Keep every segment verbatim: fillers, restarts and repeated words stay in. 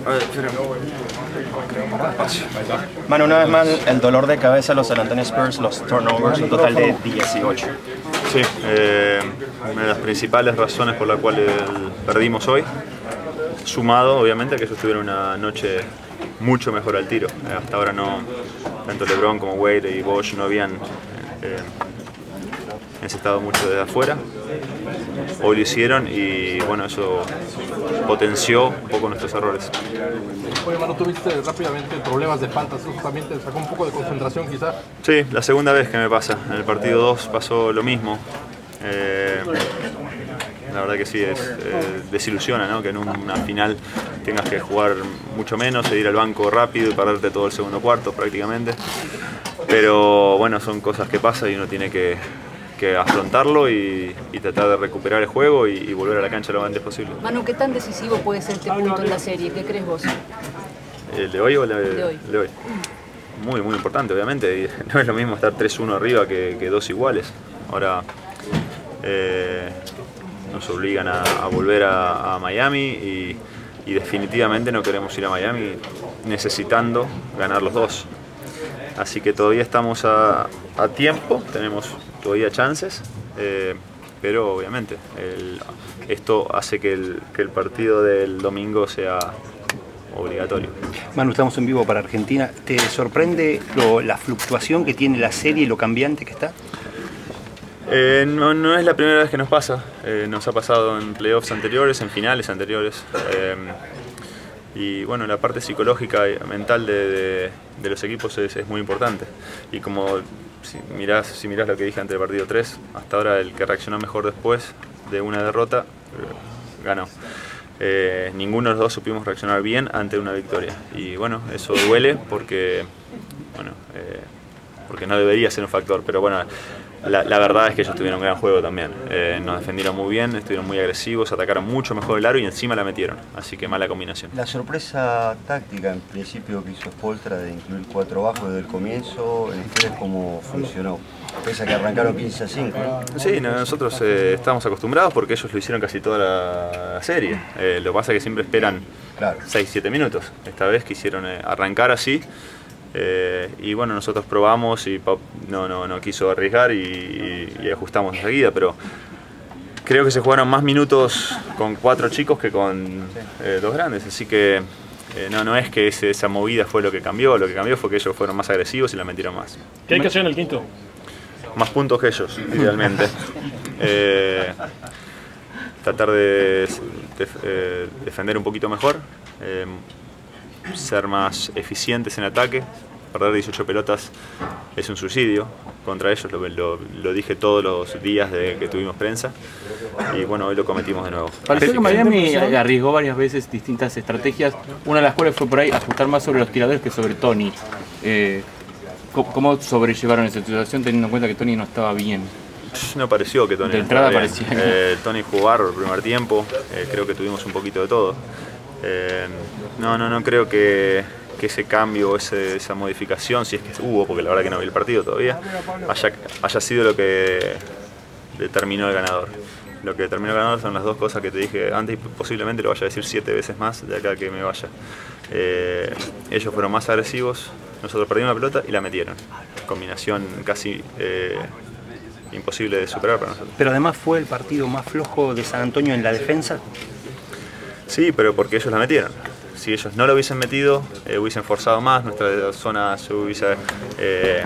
Manu, una vez más el dolor de cabeza de los San Antonio Spurs, los turnovers, un total de dieciocho. Sí, eh, una de las principales razones por las cuales perdimos hoy, sumado obviamente a que ellos tuvieron una noche mucho mejor al tiro. Eh, hasta ahora no, tanto LeBron como Wade y Bosh no habían eh, encestado mucho desde afuera. Hoy lo hicieron y bueno, eso potenció un poco nuestros errores. Oye, Manu, tuviste rápidamente problemas de faltas, eso también te sacó un poco de concentración quizá. Sí, la segunda vez que me pasa. En el partido dos pasó lo mismo. Eh, la verdad que sí, es, eh, desilusiona, ¿no? Que en una final tengas que jugar mucho menos, e ir al banco rápido y perderte todo el segundo cuarto prácticamente. Pero bueno, son cosas que pasan y uno tiene que, que afrontarlo y, y tratar de recuperar el juego y, y volver a la cancha lo antes posible. Manu, ¿qué tan decisivo puede ser este punto en la serie? ¿Qué crees vos? ¿El de hoy o el de, de hoy? de hoy? Muy, muy importante, obviamente. No es lo mismo estar tres uno arriba que, que dos iguales. Ahora eh, nos obligan a, a volver a, a Miami y, y definitivamente no queremos ir a Miami necesitando ganar los dos. Así que todavía estamos a, a tiempo, tenemos todavía chances, eh, pero obviamente el, esto hace que el, que el partido del domingo sea obligatorio. Manu, estamos en vivo para Argentina. ¿Te sorprende lo, la fluctuación que tiene la serie y lo cambiante que está? Eh, no, no es la primera vez que nos pasa, eh, nos ha pasado en playoffs anteriores, en finales anteriores. Eh, Y bueno, la parte psicológica y mental de, de, de los equipos es, es muy importante. Y como si mirás, si mirás lo que dije ante el partido tres, hasta ahora el que reaccionó mejor después de una derrota, eh, ganó. Eh, ninguno de los dos supimos reaccionar bien ante una victoria. Y bueno, eso duele porque, bueno, eh, porque no debería ser un factor. Pero bueno, la, la verdad es que ellos tuvieron un gran juego también. Eh, nos defendieron muy bien, estuvieron muy agresivos, atacaron mucho mejor el aro y encima la metieron. Así que mala combinación. La sorpresa táctica en principio que hizo Spoelstra de incluir cuatro bajos desde el comienzo, ¿en ustedes cómo funcionó? Pese a que arrancaron quince a cinco. ¿no? Sí, nosotros eh, estamos acostumbrados porque ellos lo hicieron casi toda la serie. Eh, lo que pasa es que siempre esperan claro. seis siete minutos. Esta vez quisieron eh, arrancar así. Eh, y bueno, nosotros probamos y Pop no, no, no quiso arriesgar y, y, y ajustamos enseguida, pero creo que se jugaron más minutos con cuatro chicos que con eh, dos grandes, así que eh, no, no es que ese, esa movida fue lo que cambió, lo que cambió fue que ellos fueron más agresivos y la metieron más. ¿Qué hay que hacer en el quinto? Más puntos que ellos, idealmente. eh, tratar de, de eh, defender un poquito mejor, eh, ser más eficientes en ataque. Perder dieciocho pelotas es un suicidio contra ellos, lo, lo, lo dije todos los días de que tuvimos prensa y bueno, hoy lo cometimos de nuevo. Pareció que Miami arriesgó varias veces distintas estrategias, una de las cuales fue por ahí ajustar más sobre los tiradores que sobre Tony. Eh, ¿Cómo sobrellevaron esa situación teniendo en cuenta que Tony no estaba bien? No pareció que Tony de no entrada estaba bien. Parecía Eh, Tony jugó bárbaro el primer tiempo, eh, creo que tuvimos un poquito de todo. Eh, no, no, no creo que, que ese cambio, ese, esa modificación, si es que hubo, porque la verdad que no vi el partido todavía, haya, haya sido lo que determinó el ganador. Lo que determinó el ganador son las dos cosas que te dije antes y posiblemente lo vaya a decir siete veces más de acá que me vaya. Eh, ellos fueron más agresivos, nosotros perdimos la pelota y la metieron. Combinación casi eh, imposible de superar para nosotros. Pero además fue el partido más flojo de San Antonio en la defensa. Sí, pero porque ellos la metieron. Si ellos no lo hubiesen metido, eh, hubiesen forzado más, nuestra zona se hubiese eh,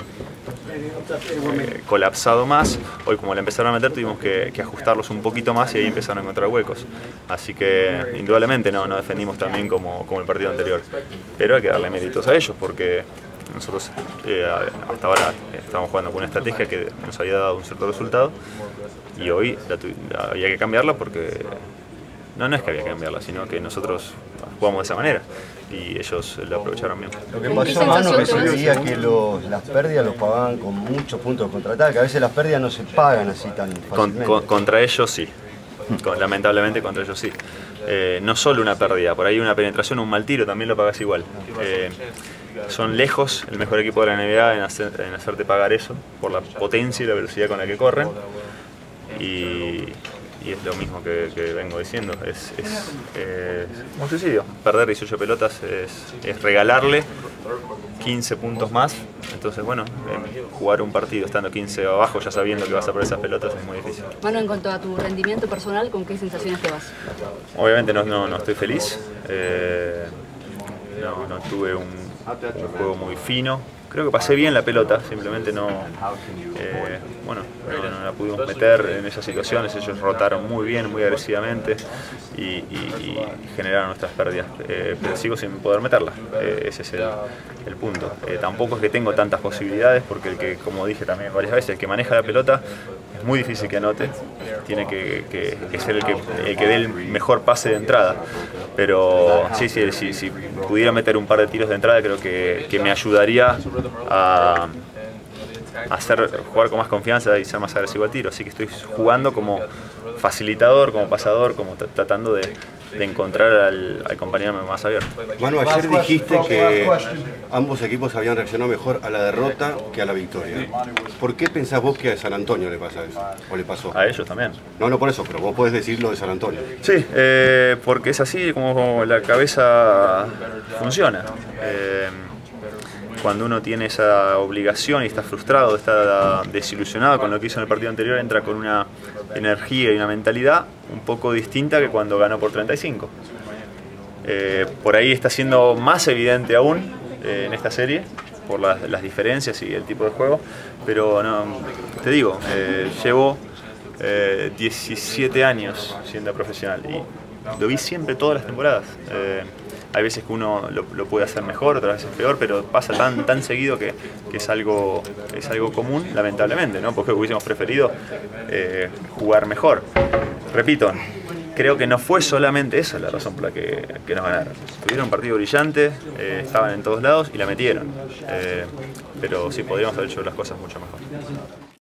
eh, colapsado más. Hoy como la empezaron a meter tuvimos que, que ajustarlos un poquito más y ahí empezaron a encontrar huecos. Así que indudablemente no, no defendimos tan bien como, como el partido anterior. Pero hay que darle méritos a ellos porque nosotros eh, hasta ahora estábamos jugando con una estrategia que nos había dado un cierto resultado y hoy la, la, había que cambiarla porque no, no es que había que cambiarla, sino que nosotros jugamos de esa manera y ellos lo aprovecharon bien. Lo que pasó, Manu, que se veía que los, las pérdidas los pagaban con muchos puntos de contraataque. A veces las pérdidas no se pagan así tan fácilmente. Con, con, contra ellos sí, con, lamentablemente contra ellos sí. Eh, no solo una pérdida, por ahí una penetración, un mal tiro también lo pagas igual. Eh, son lejos el mejor equipo de la N B A en, hacer, en hacerte pagar eso, por la potencia y la velocidad con la que corren. Y, y es lo mismo que, que vengo diciendo, es, es, es un suicidio. Perder dieciocho pelotas es, es regalarle quince puntos más, entonces bueno, eh, jugar un partido estando quince abajo ya sabiendo que vas a perder esas pelotas es muy difícil. Manu, en cuanto a tu rendimiento personal, ¿con qué sensaciones te vas? Obviamente no, no, no estoy feliz, eh, no, no tuve un, un juego muy fino. Creo que pasé bien la pelota, simplemente no, eh, bueno, no, no la pudimos meter en esas situaciones. Ellos rotaron muy bien, muy agresivamente y, y, y generaron nuestras pérdidas, eh, pero sigo sin poder meterla, eh, ese es el, el punto. Eh, tampoco es que tengo tantas posibilidades porque el que, como dije también varias veces, el que maneja la pelota es muy difícil que anote, tiene que, que, que ser el que, el que dé el mejor pase de entrada, pero sí, sí, sí, si pudiera meter un par de tiros de entrada creo que, que me ayudaría a, a hacer, jugar con más confianza y ser más agresivo al tiro, así que estoy jugando como facilitador, como pasador, como tratando de, de encontrar al, al compañero más abierto. Manu, ayer dijiste que ambos equipos habían reaccionado mejor a la derrota que a la victoria. ¿Por qué pensás vos que a San Antonio le pasa eso? ¿O le pasó? A ellos también. No, no por eso, pero vos podés decir lo de San Antonio. Sí, eh, porque es así como la cabeza funciona. Eh, Cuando uno tiene esa obligación y está frustrado, está desilusionado con lo que hizo en el partido anterior, entra con una energía y una mentalidad un poco distinta que cuando ganó por treinta y cinco. Eh, por ahí está siendo más evidente aún eh, en esta serie, por las, las diferencias y el tipo de juego, pero no, te digo, eh, llevo eh, diecisiete años siendo profesional y lo vi siempre todas las temporadas. Eh, Hay veces que uno lo, lo puede hacer mejor, otras veces peor, pero pasa tan, tan seguido que, que es, algo, es algo común, lamentablemente, ¿no? Porque hubiésemos preferido eh, jugar mejor. Repito, creo que no fue solamente esa la razón por la que, que nos ganaron. Tuvieron un partido brillante, eh, estaban en todos lados y la metieron. Eh, pero sí, podríamos haber hecho las cosas mucho mejor.